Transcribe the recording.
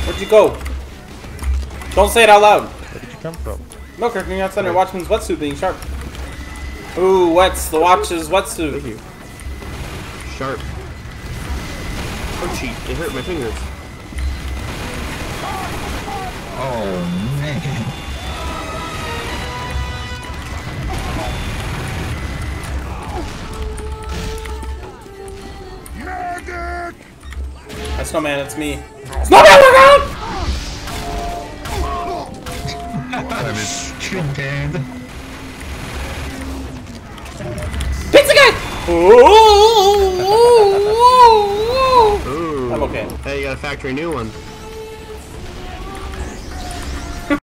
Where'd you go? Don't say it out loud. Where did you come from? Milker, congrats on your Watchman's wetsuit being sharp. Ooh, wets. The watch's wetsuit. Thank you. Sharp. Oh, cheat. It hurt my fingers. Oh, man. Hi, Snowman, it's me. Snowman, look out! That is too bad. Pizza guy! Ooh. I'm okay. Hey, you got a factory new one.